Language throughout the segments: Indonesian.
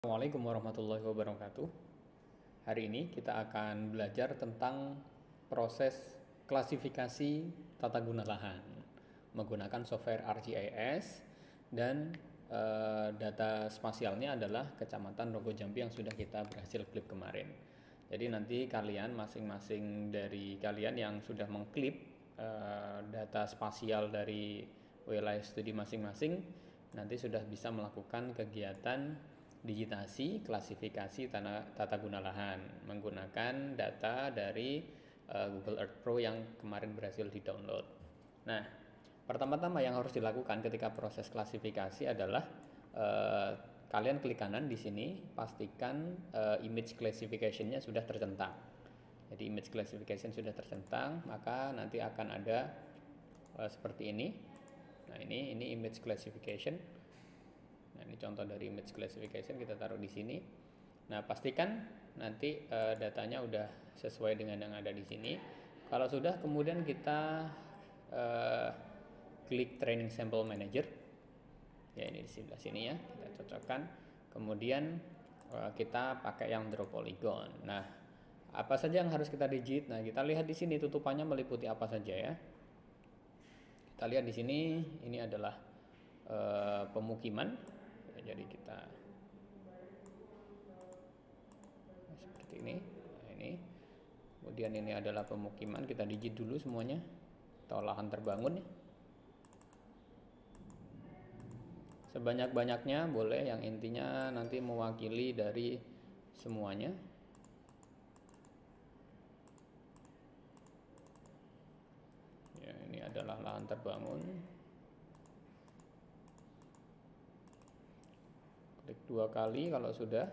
Assalamualaikum warahmatullahi wabarakatuh. Hari ini kita akan belajar tentang proses klasifikasi tata guna lahan menggunakan software ArcGIS dan data spasialnya adalah Kecamatan Rogo Jampi yang sudah kita berhasil klip kemarin. Jadi nanti kalian masing-masing dari kalian yang sudah mengklip data spasial dari wilayah studi masing-masing nanti sudah bisa melakukan kegiatan digitasi klasifikasi tata guna lahan menggunakan data dari Google Earth Pro yang kemarin berhasil di-download. Nah, pertama-tama yang harus dilakukan ketika proses klasifikasi adalah kalian klik kanan di sini, pastikan image classification-nya sudah tercentang. Jadi image classification sudah tercentang, maka nanti akan ada seperti ini. Nah, ini image classification. Nah, ini contoh dari image classification, kita taruh di sini. Nah, pastikan nanti datanya udah sesuai dengan yang ada di sini. Kalau sudah, kemudian kita klik Training Sample Manager. Ya, ini di sebelah sini ya, kita cocokkan. Kemudian kita pakai yang draw polygon. Nah, apa saja yang harus kita digit? Nah, kita lihat di sini tutupannya meliputi apa saja ya. Kita lihat di sini, ini adalah pemukiman. Ya, jadi kita seperti ini. Nah, ini kemudian ini adalah pemukiman, kita digit dulu semuanya atau lahan terbangun ya. Sebanyak-banyaknya boleh, yang intinya nanti mewakili dari semuanya. Ya, ini adalah lahan terbangun. Klik 2 kali kalau sudah.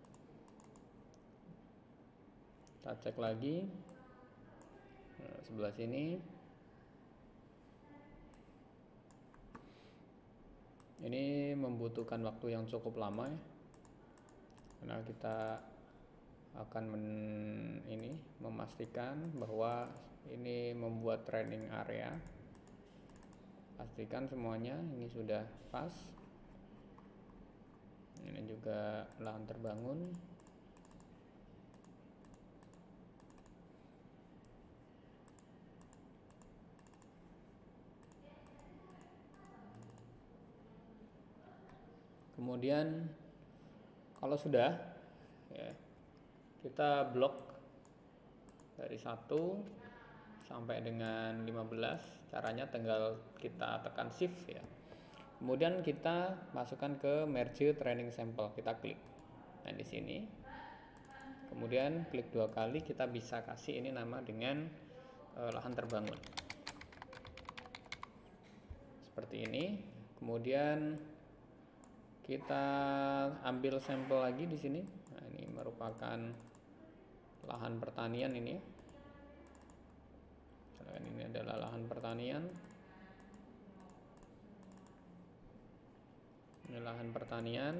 Kita cek lagi. Nah, sebelah sini. Ini membutuhkan waktu yang cukup lama ya. Karena kita akan memastikan bahwa ini membuat training area. Pastikan semuanya ini sudah pas. Ini juga lahan terbangun. Kemudian kalau sudah ya, kita blok dari 1 sampai dengan 15. Caranya tinggal kita tekan shift ya. Kemudian kita masukkan ke merge training sample, kita klik. Nah, di sini. Kemudian klik 2 kali, kita bisa kasih ini nama dengan lahan terbangun. Seperti ini. Kemudian kita ambil sampel lagi di sini. Nah, ini merupakan lahan pertanian ini ya. Ini adalah lahan pertanian. Ini lahan pertanian.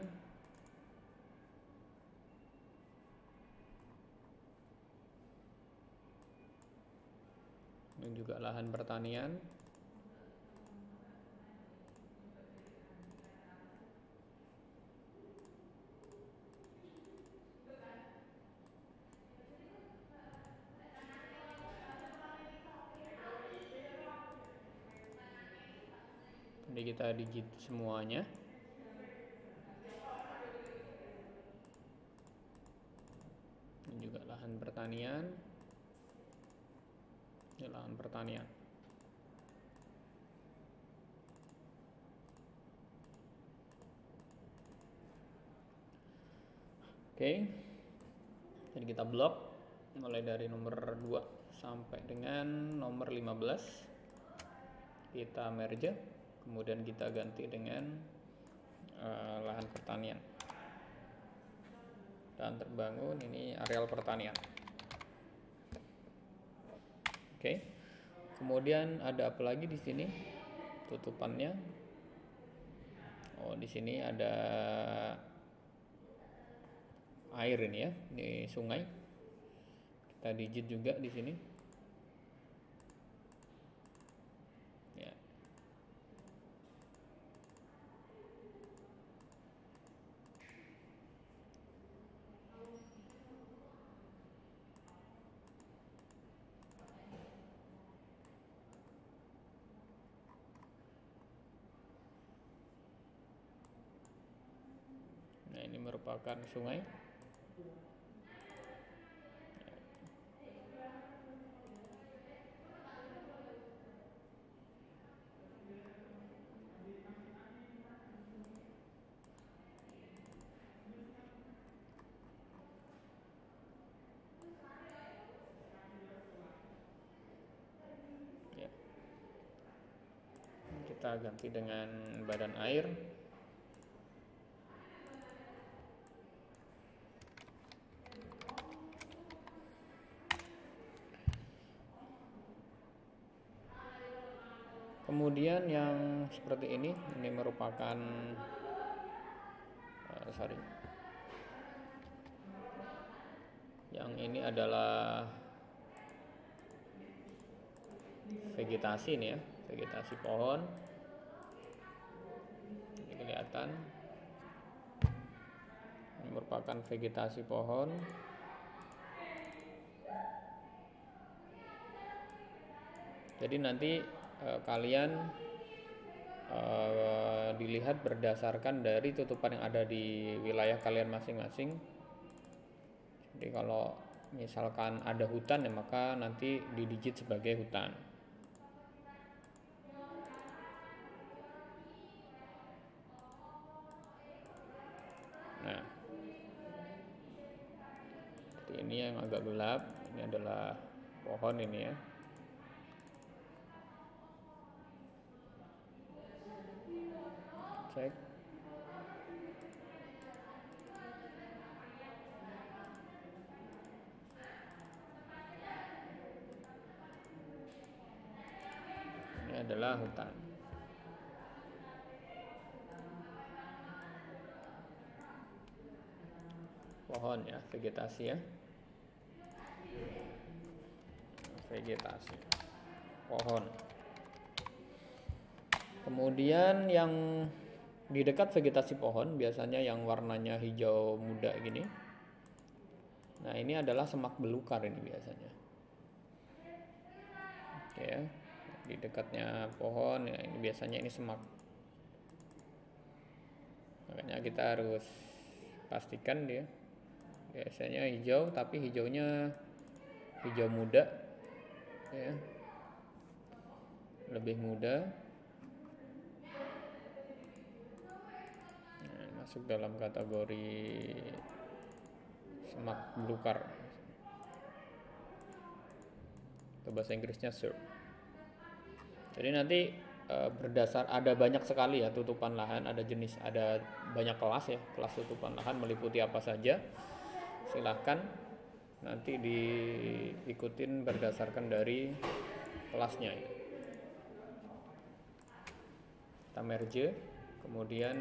Ini juga lahan pertanian. Jadi kita digit semuanya. Ini juga lahan pertanian. Ini lahan pertanian. Oke. Jadi kita blok mulai dari nomor 2 sampai dengan nomor 15. Kita merge, kemudian kita ganti dengan lahan pertanian. Dan terbangun ini areal pertanian. Oke. Kemudian ada apa lagi di sini? Tutupannya. Oh, di sini ada air ini ya. Ini sungai. Kita digit juga di sini. Ya. ini merupakan sungai. Ya. Kita ganti dengan badan air. Kemudian yang seperti ini merupakan yang ini adalah vegetasi nih ya, vegetasi pohon. Ini kelihatan. Ini merupakan vegetasi pohon. Jadi nanti kalian dilihat berdasarkan dari tutupan yang ada di wilayah kalian masing-masing. Jadi kalau misalkan ada hutan ya maka nanti didigit sebagai hutan. Nah, seperti ini yang agak gelap. Ini adalah pohon ini ya. Cek. Ini adalah hutan. Pohon ya, vegetasi ya. Vegetasi. Pohon. Kemudian yang di dekat vegetasi pohon biasanya yang warnanya hijau muda gini. Nah, ini adalah semak belukar ini biasanya. Oke ya. Di dekatnya pohon ya, ini biasanya ini semak. Makanya kita harus pastikan dia biasanya hijau, tapi hijaunya hijau muda ya. Lebih muda. Masuk dalam kategori semak belukar. Itu bahasa Inggrisnya SURB. Jadi nanti berdasar ada banyak sekali ya tutupan lahan, ada jenis, ada banyak kelas ya, kelas tutupan lahan meliputi apa saja. Silahkan nanti diikutin berdasarkan dari kelasnya. Kita merge, kemudian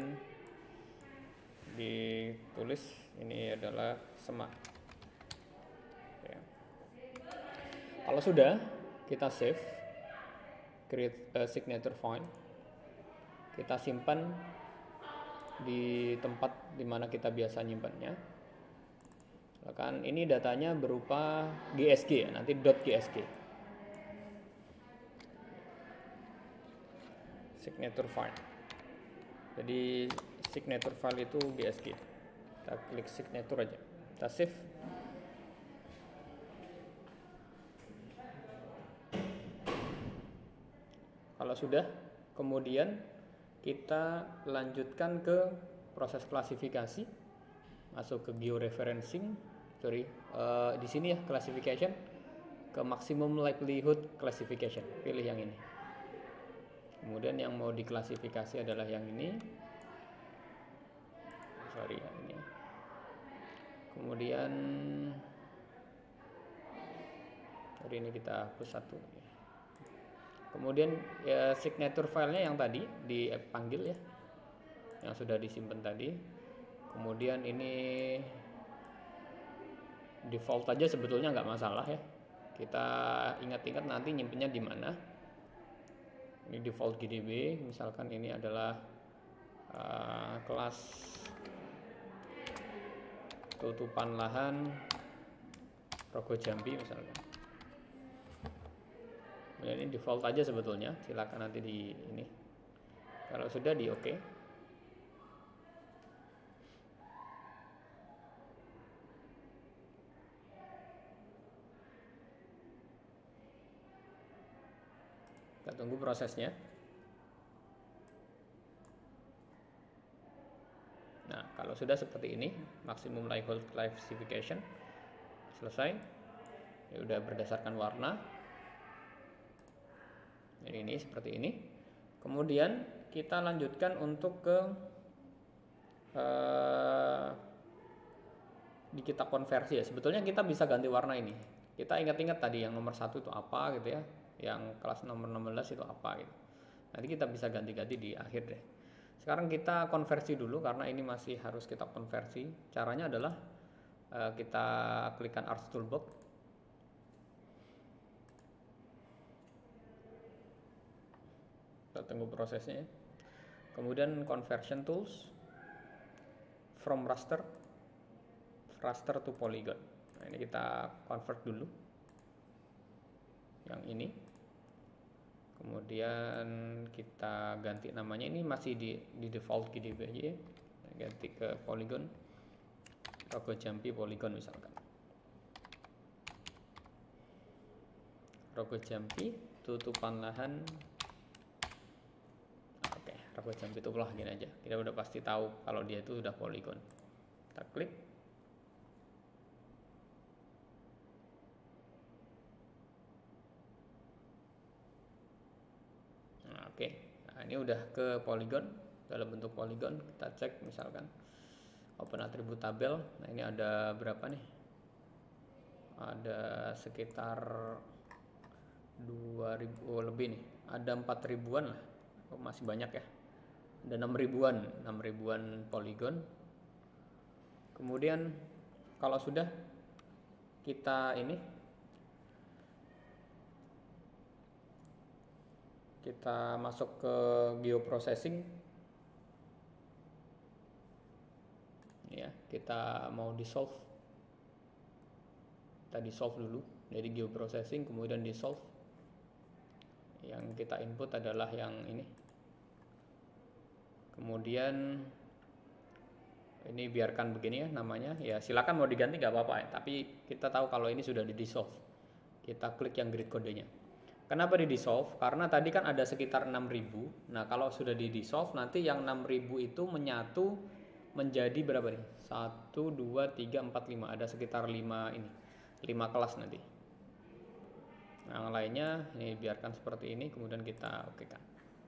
ditulis ini adalah semak ya. Kalau sudah kita save, create a signature file, kita simpan di tempat dimana kita biasa nyimpannya. Kan ini datanya berupa GSG ya, nanti .gsg signature file. Jadi signature file itu GSG. Kita klik signature aja. Kita save. Kalau sudah, kemudian kita lanjutkan ke proses klasifikasi. Masuk ke georeferencing. Di sini ya classification ke maximum likelihood classification. Pilih yang ini. Kemudian yang mau diklasifikasi adalah yang ini. Ini. Kemudian hari ini kita hapus satu. Kemudian ya signature filenya yang tadi dipanggil ya, yang sudah disimpan tadi. Kemudian ini default aja sebetulnya nggak masalah ya. Kita ingat-ingat nanti nyimpennya di mana. Ini default GDB, misalkan ini adalah kelas tutupan lahan Rogo Jambi misalkan. Ini default aja sebetulnya, silakan nanti di ini. Kalau sudah di oke. Kita tunggu prosesnya. Nah, kalau sudah seperti ini, maximum likelihood classification selesai. Ya udah berdasarkan warna. Ini seperti ini. Kemudian kita lanjutkan untuk ke kita konversi ya. Sebetulnya kita bisa ganti warna ini. Kita ingat-ingat tadi yang nomor 1 itu apa gitu ya. Yang kelas nomor 16 itu apa gitu. Nanti kita bisa ganti-ganti di akhir deh. Sekarang kita konversi dulu karena ini masih harus kita konversi. Caranya adalah kita klikkan Arts Toolbox. Kita tunggu prosesnya. Kemudian Conversion Tools, From Raster to Polygon. Nah, ini kita convert dulu. Yang ini. Kemudian kita ganti namanya, ini masih di default GDB aja ya. Ganti ke Polygon, Rogo Jampi Polygon misalkan. Rogo Jampi tutupan lahan. Oke, Rogo Jampi itu lah gini aja. Kita udah pasti tahu kalau dia itu sudah Polygon. Kita klik. Oke, nah ini udah ke Polygon, dalam bentuk Polygon. Kita cek misalkan open attribute tabel. Nah ini ada berapa nih? Ada sekitar 2000 lebih nih. Ada 4000-an lah. Oh, masih banyak ya. Ada 6000-an Polygon. Kemudian kalau sudah kita masuk ke geoprocessing ya, kita mau dissolve, kita dissolve dulu. Jadi geoprocessing kemudian dissolve. Yang kita input adalah yang ini. Kemudian ini biarkan begini ya namanya, ya silakan mau diganti nggak apa-apa ya, tapi kita tahu kalau ini sudah di dissolve. Kita klik yang grid kodenya. Kenapa di dissolve? Karena tadi kan ada sekitar 6000. Nah, kalau sudah di dissolve nanti yang 6000 itu menyatu menjadi berapa nih? 1 2 3 4 5. Ada sekitar 5 ini. 5 kelas nanti. Nah, yang lainnya ini biarkan seperti ini, kemudian kita okekan.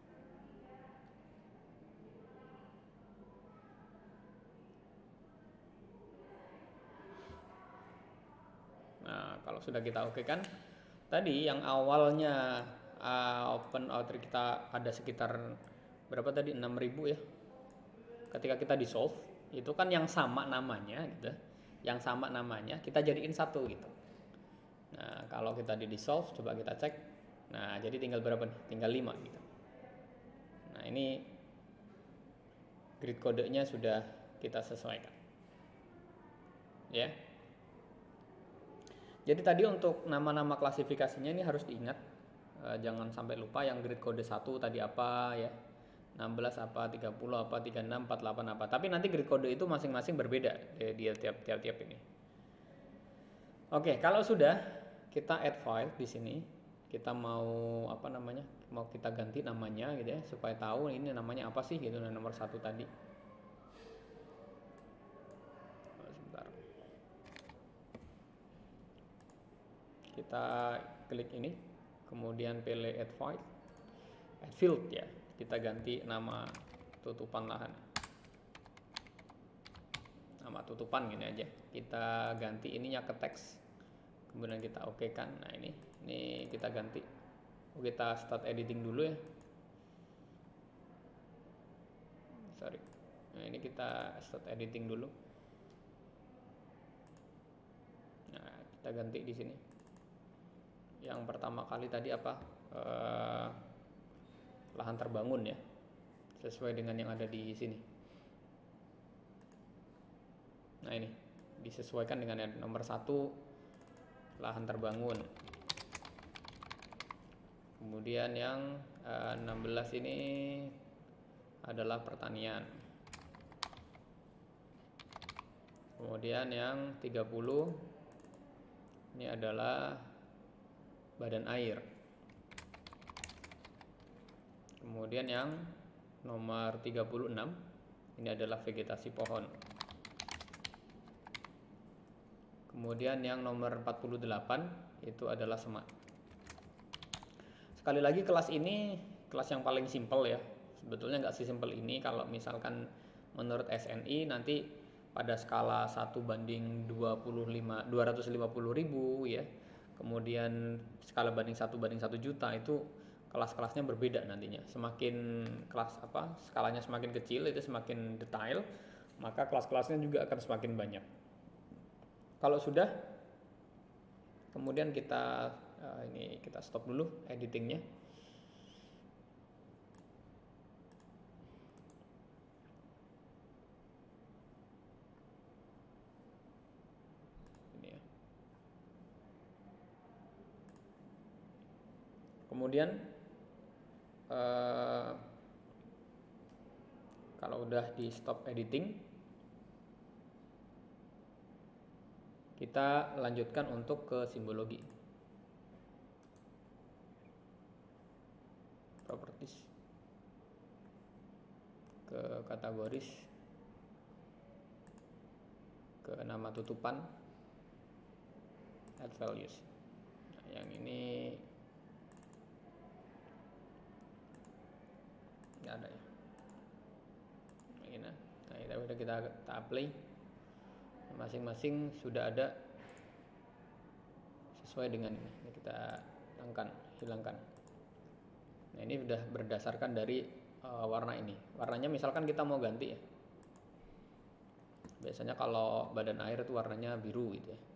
Nah, kalau sudah kita okekan, tadi yang awalnya open outer kita ada sekitar berapa tadi, 6000 ya. Ketika kita dissolve itu kan yang sama namanya gitu. Yang sama namanya kita jadiin satu gitu. Nah, kalau kita di dissolve coba kita cek. Nah, jadi tinggal berapa nih? Tinggal 5 gitu. Nah, ini grid kodenya sudah kita sesuaikan. Ya. Jadi tadi untuk nama-nama klasifikasinya ini harus diingat, jangan sampai lupa yang grid kode 1 tadi apa ya, 16 apa, 30 apa, 36, 48 apa. Tapi nanti grid kode itu masing-masing berbeda dia tiap-tiap ini. Oke, kalau sudah kita add file di sini, kita mau apa namanya? Mau kita ganti namanya gitu ya, supaya tahu ini namanya apa sih gitu, nomor 1 tadi. Kita klik ini, kemudian pilih add file, add field ya, kita ganti nama tutupan lahan, nama tutupan gini aja, kita ganti ininya ke teks, kemudian kita okekan. Nah ini kita ganti, kita start editing dulu ya, sorry, nah ini kita start editing dulu. Nah kita ganti di sini. Yang pertama kali tadi apa, lahan terbangun ya, sesuai dengan yang ada di sini. Nah ini disesuaikan dengan yang nomor 1 lahan terbangun. Kemudian yang 16 ini adalah pertanian. Kemudian yang 30 ini adalah badan air. Kemudian yang nomor 36 ini adalah vegetasi pohon. Kemudian yang nomor 48 itu adalah semak. Sekali lagi kelas ini kelas yang paling simpel ya. Sebetulnya nggak sesimpel ini kalau misalkan menurut SNI nanti pada skala 1/250.000 ya. Kemudian skala banding 1/1 juta itu kelas-kelasnya berbeda nantinya. Semakin kelas skalanya semakin kecil itu semakin detail, maka kelas-kelasnya juga akan semakin banyak. Kalau sudah, kemudian kita kita stop dulu editingnya. Ini ya. Kemudian kalau udah di stop editing, kita lanjutkan untuk ke simbologi. Properties. Ke kategoris. Ke nama tutupan. Add values. Nah, yang ini nggak ada ya. Nah, ini udah kita apply. Masing-masing sudah ada sesuai dengan ini kita hilangkan. Nah, ini sudah berdasarkan dari warna ini. Warnanya misalkan kita mau ganti ya. Biasanya kalau badan air itu warnanya biru gitu ya.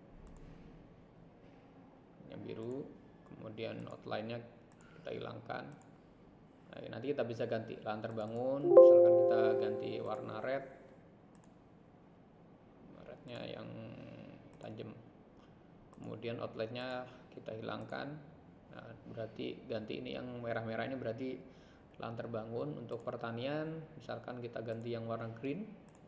Yang biru, kemudian outline-nya kita hilangkan. Nah, nanti kita bisa ganti lahan terbangun, misalkan kita ganti warna red. Rednya yang tajam. Kemudian outline-nya kita hilangkan. Nah, berarti ganti ini yang merah-merah ini berarti lahan terbangun. Untuk pertanian, misalkan kita ganti yang warna green.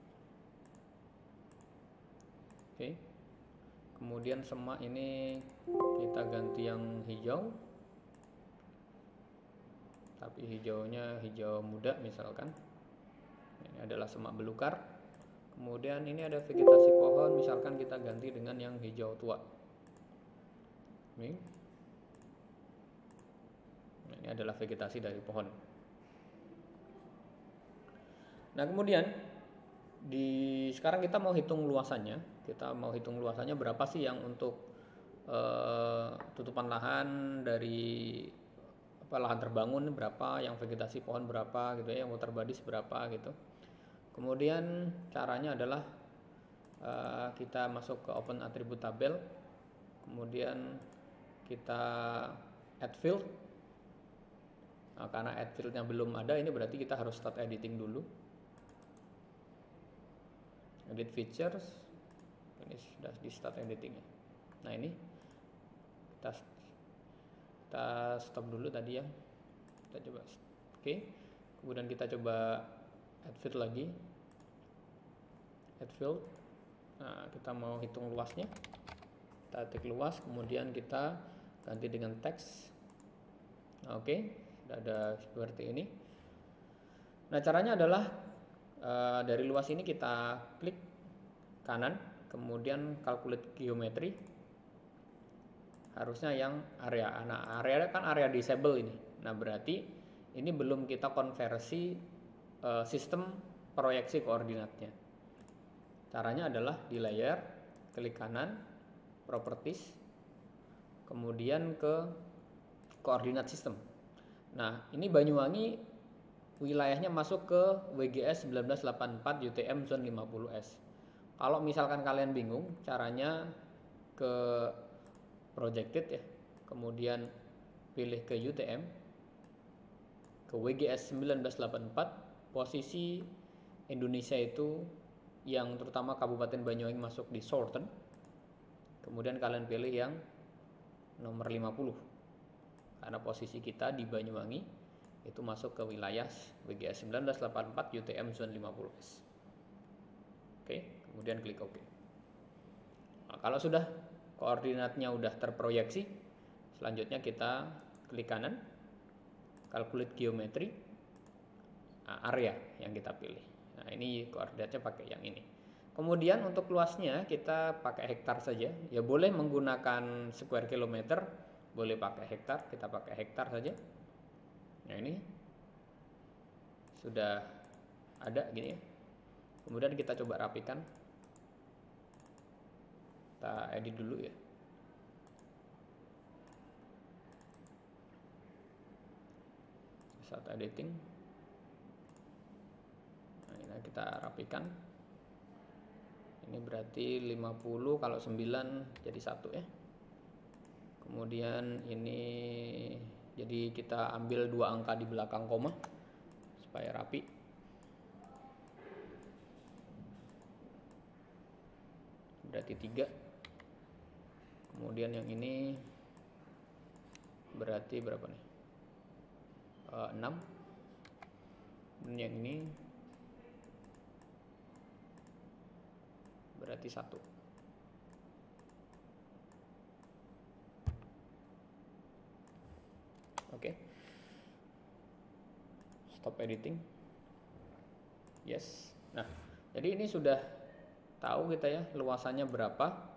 Oke. Kemudian semak ini kita ganti yang hijau. Tapi hijaunya hijau muda misalkan. Ini adalah semak belukar. Kemudian ini ada vegetasi pohon, misalkan kita ganti dengan yang hijau tua. Ini adalah vegetasi dari pohon. Nah, kemudian sekarang kita mau hitung luasannya. Kita mau hitung luasannya berapa sih yang untuk tutupan lahan dari lahan terbangun berapa, yang vegetasi pohon berapa gitu ya, yang water bodies berapa gitu. Kemudian caranya adalah kita masuk ke open attribute tabel, kemudian kita add field. Nah, karena add fieldnya belum ada, ini berarti kita harus start editing dulu. Edit features, ini sudah di start editing ya. Nah, ini kita stop dulu tadi ya. Kita coba oke. Kemudian kita coba add field lagi. Add field. Nah, kita mau hitung luasnya. Kita ketik luas, kemudian kita ganti dengan teks. Nah, oke, sudah ada seperti ini. Nah, caranya adalah dari luas ini kita klik kanan, kemudian calculate geometry. Harusnya yang area. Nah, area kan area disable ini. Nah, berarti ini belum kita konversi sistem proyeksi koordinatnya. Caranya adalah di layer, klik kanan, properties, kemudian ke koordinat sistem. Nah, ini Banyuwangi wilayahnya masuk ke WGS 1984 UTM zone 50S. Kalau misalkan kalian bingung caranya ke projected ya, kemudian pilih ke UTM, ke WGS 1984, posisi Indonesia itu yang terutama Kabupaten Banyuwangi masuk di Southern, kemudian kalian pilih yang nomor 50 karena posisi kita di Banyuwangi itu masuk ke wilayah WGS 1984 UTM zone 50S. Oke, kemudian klik OK. Nah, kalau sudah koordinatnya udah terproyeksi, selanjutnya kita klik kanan, calculate geometry. area yang kita pilih. Nah, ini koordinatnya pakai yang ini. Kemudian untuk luasnya kita pakai hektar saja. Ya boleh menggunakan square kilometer, boleh pakai hektar, kita pakai hektar saja. Nah, ini sudah ada gini ya. Kemudian kita coba rapikan. Kita edit dulu ya. Saat editing. Nah, ini kita rapikan. Ini berarti 50 kalau 9 jadi 1 ya. Kemudian ini jadi kita ambil 2 angka di belakang koma supaya rapi. Berarti 3. Kemudian yang ini berarti berapa nih? 6. Dan yang ini berarti 1. Oke. Stop editing. Yes. Nah, jadi ini sudah tahu kita ya luasannya berapa.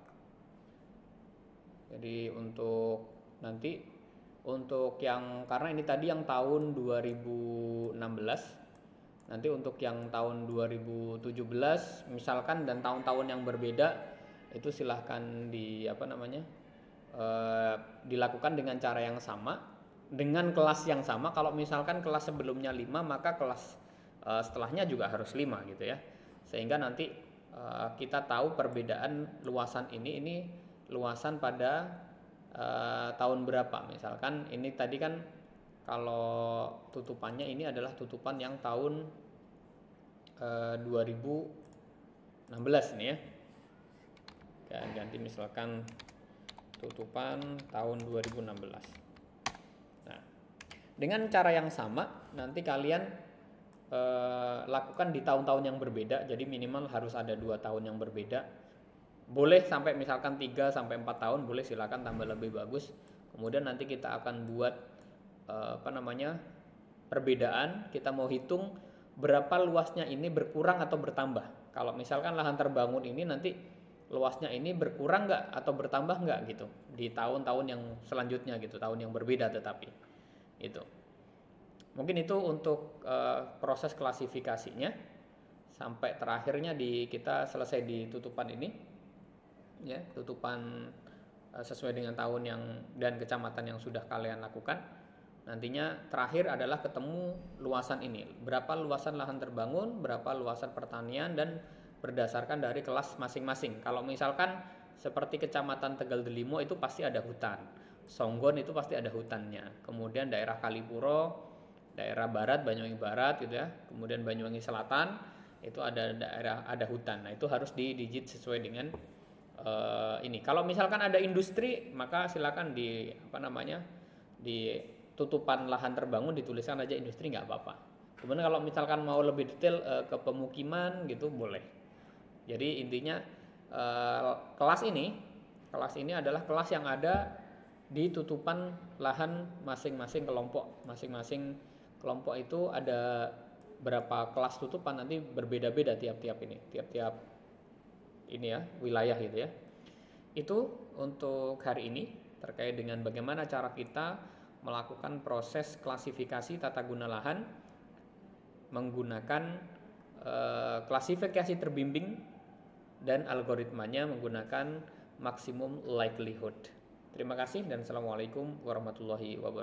Jadi untuk nanti untuk yang karena ini tadi yang tahun 2016. Nanti untuk yang tahun 2017 misalkan dan tahun-tahun yang berbeda itu silahkan dilakukan dengan cara yang sama dengan kelas yang sama. Kalau misalkan kelas sebelumnya 5 maka kelas setelahnya juga harus 5 gitu ya. Sehingga nanti kita tahu perbedaan luasan ini luasan pada tahun berapa. Misalkan ini tadi kan kalau tutupannya ini adalah tutupan yang tahun 2016 nih ya. Ganti misalkan tutupan tahun 2016. Nah, dengan cara yang sama nanti kalian lakukan di tahun-tahun yang berbeda. Jadi minimal harus ada 2 tahun yang berbeda. Boleh sampai misalkan 3 sampai 4 tahun, boleh silakan tambah lebih bagus. Kemudian nanti kita akan buat perbedaan. Kita mau hitung berapa luasnya ini berkurang atau bertambah. Kalau misalkan lahan terbangun ini nanti luasnya ini berkurang nggak atau bertambah nggak gitu di tahun-tahun yang selanjutnya gitu, tahun yang berbeda tetapi itu. Mungkin itu untuk proses klasifikasinya sampai terakhirnya kita selesai di tutupan ini ya, tutupan sesuai dengan tahun yang dan kecamatan yang sudah kalian lakukan. Nantinya terakhir adalah ketemu luasan ini, berapa luasan lahan terbangun, berapa luasan pertanian, dan berdasarkan dari kelas masing-masing. Kalau misalkan seperti kecamatan Tegal Delimo itu pasti ada hutan, Songgon itu pasti ada hutannya, kemudian daerah Kalipuro, daerah barat Banyuwangi Barat gitu ya, kemudian Banyuwangi Selatan itu ada daerah ada hutan. Nah itu harus digit sesuai dengan ini. Kalau misalkan ada industri maka silakan di tutupan lahan terbangun dituliskan aja industri nggak apa-apa. Kemudian kalau misalkan mau lebih detail ke pemukiman gitu boleh. Jadi intinya kelas ini adalah kelas yang ada di tutupan lahan masing-masing kelompok. Masing-masing kelompok itu ada berapa kelas tutupan, nanti berbeda-beda tiap-tiap ini ya, wilayah gitu ya. Itu untuk hari ini terkait dengan bagaimana cara kita melakukan proses klasifikasi tata guna lahan menggunakan klasifikasi terbimbing dan algoritmanya menggunakan maksimum likelihood. Terima kasih dan assalamualaikum warahmatullahi wabarakatuh.